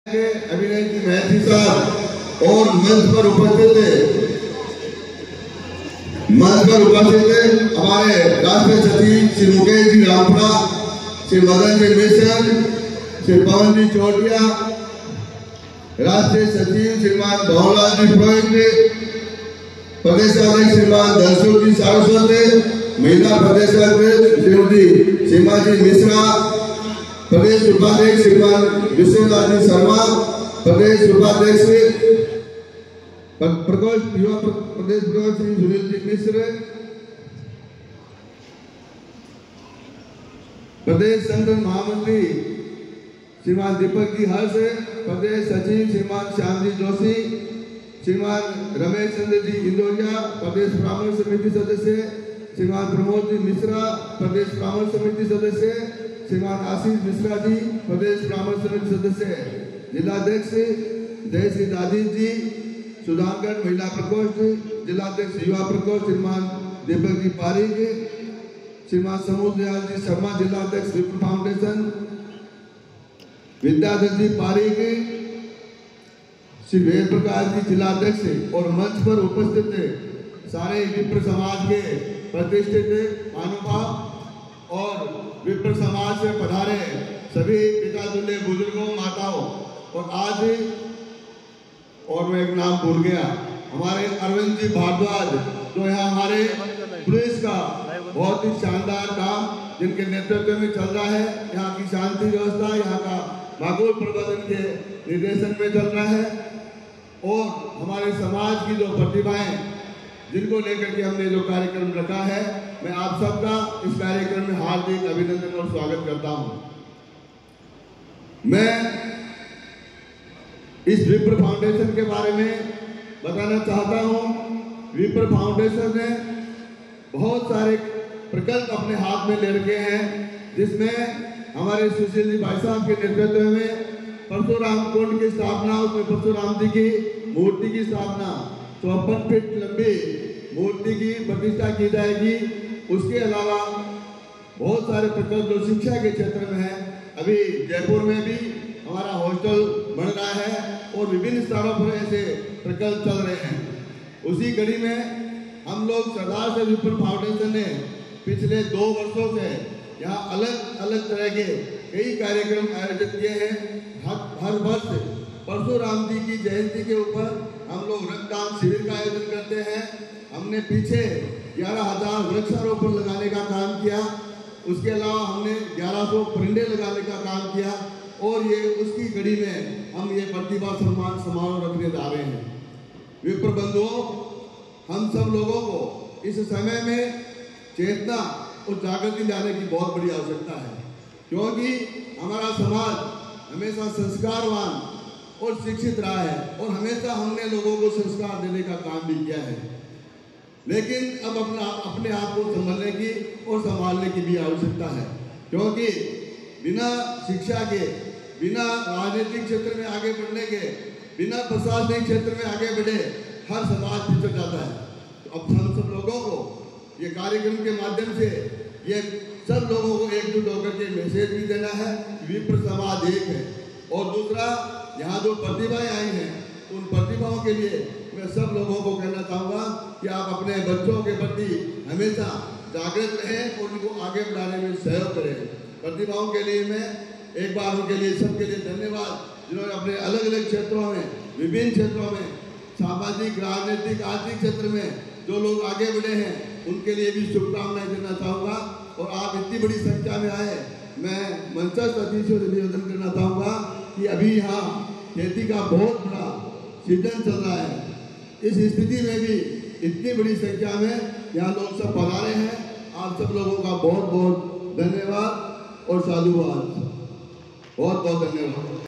अभिनय जी महती साहब और मंच पर उपस्थित हमारे राष्ट्रीय सचिव श्री मुकेश जी रामपुरा, श्री मदन जी मिश्र, श्री पवन जी चौटिया, राष्ट्रीय सचिव श्रीमान भवनलाल जी पुरोहित, प्रदेश अध्यक्ष श्रीमान धनसुख जी सारस्वत, महिला प्रदेश अध्यक्ष श्रीमती सीमा जी मिश्रा, प्रदेश उपाध्यक्ष श्रीमान विश्वनाथ जी शर्मा, प्रदेश उपाध्यक्ष युवा प्रदेश प्रकोष्ठ श्री सुनील जी मिश्र, प्रदेश संगठन महामंत्री श्रीमान दीपक जी हर्ष, प्रदेश सचिव श्रीमान श्याम जी जोशी, श्रीमान रमेश चंद्र जी इंदौरिया, प्रदेश ब्राह्मण समिति सदस्य श्रीमान प्रमोद जी मिश्रा, प्रदेश ब्राह्मण समिति सदस्य श्रीमान आशीष मिश्रा जी, प्रदेश ब्राह्मण समिति सदस्य, जिलाध्यक्ष जय श्री दादी जी, सुधाकर महिला प्रकोष्ठ, जिलाध्यक्ष युवा प्रकोष्ठ श्रीमान दीपक जी पारिक, श्रीमान समुद्र दयाल जी शर्मा, जिलाध्यक्ष विप्र फाउंडेशन, विद्याधर जी पारिक, श्री वेद प्रकाश जी जिलाध्यक्ष और मंच पर उपस्थित सारे विप्र समाज के प्रतिष्ठित महानुभाव और विप्र समाज से पधारे सभी पिता तुल्य बुजुर्गों, माताओं और आज और मैं एक नाम भूल गया, हमारे अरविंद जी भारद्वाज जो यहाँ हमारे पुलिस का बहुत ही शानदार काम जिनके नेतृत्व में चल रहा है, यहाँ की शांति व्यवस्था, यहाँ का माहौल प्रबंधन के निर्देशन में चल रहा है और हमारे समाज की जो प्रतिभाएं जिनको लेकर के हमने जो कार्यक्रम रखा है, मैं आप सबका इस कार्यक्रम में हार्दिक अभिनंदन और स्वागत करता हूं। मैं इस विप्र फाउंडेशन के बारे में बताना चाहता हूं। विप्र फाउंडेशन ने बहुत सारे प्रकल्प अपने हाथ में ले रखे हैं, जिसमें हमारे सुशील जी भाई साहब के नेतृत्व में परशुराम कुंड की स्थापना, उसमें परशुराम जी की मूर्ति की स्थापना, 54 फीट लंबी मूर्ति की प्रतिष्ठा की जाएगी। उसके अलावा बहुत सारे प्रकल्प जो शिक्षा के क्षेत्र में है, अभी जयपुर में भी हमारा हॉस्टल बन रहा है और विभिन्न स्थानों पर ऐसे प्रकल्प चल रहे हैं। उसी कड़ी में हम लोग सरदार से विप्र फाउंडेशन ने पिछले 2 वर्षों से यहाँ अलग अलग तरह के कई कार्यक्रम आयोजित किए हैं। हर वर्ष परशुराम जी की जयंती के ऊपर हम लोग रक्तदान शिविर का आयोजन करते हैं। हमने पीछे 11,000 वृक्षारोपण लगाने का काम किया, उसके अलावा हमने 1100 परिंदे लगाने का काम किया और ये उसकी कड़ी में हम ये प्रतिभा सम्मान समारोह रखने जा रहे हैं। विप्र बंधुओं, हम सब लोगों को इस समय में चेतना और जागृति लाने की बहुत बड़ी आवश्यकता है, क्योंकि हमारा समाज हमेशा संस्कारवान और शिक्षित रहा है और हमेशा हमने लोगों को संस्कार देने का काम भी किया है, लेकिन अब अपने आप को संभालने की और संभालने की भी आवश्यकता है, क्योंकि बिना शिक्षा के, बिना राजनीतिक क्षेत्र में आगे बढ़ने के, बिना प्रशासनिक क्षेत्र में आगे बढ़े हर समाज पिछड़ जाता है। तो अब हम सब लोगों को ये कार्यक्रम के माध्यम से ये सब लोगों को एकजुट होकर के मैसेज भी देना है, विप्र समाज एक है। और दूसरा, यहाँ जो प्रतिभाएं आई हैं उन प्रतिभाओं के लिए मैं सब लोगों को कहना चाहूँगा कि आप अपने बच्चों के प्रति हमेशा जागृत रहें और उनको आगे बढ़ाने में सहयोग करें। प्रतिभाओं के लिए मैं एक बार उनके लिए सबके लिए धन्यवाद, जिन्होंने अपने अलग अलग क्षेत्रों में, विभिन्न क्षेत्रों में, सामाजिक, राजनीतिक, आर्थिक क्षेत्र में जो लोग आगे बढ़े हैं उनके लिए भी शुभकामनाएं देना चाहूँगा। और आप इतनी बड़ी संख्या में आए, मैं मंचस्थ अतिथियों से निवेदन करना चाहूँगा कि अभी यहाँ खेती का बहुत बड़ा सीजन चल रहा है, इस स्थिति में भी इतनी बड़ी संख्या में यहाँ लोग सब पधारे हैं। आप सब लोगों का बहुत बहुत धन्यवाद और साधुवाद, बहुत बहुत धन्यवाद।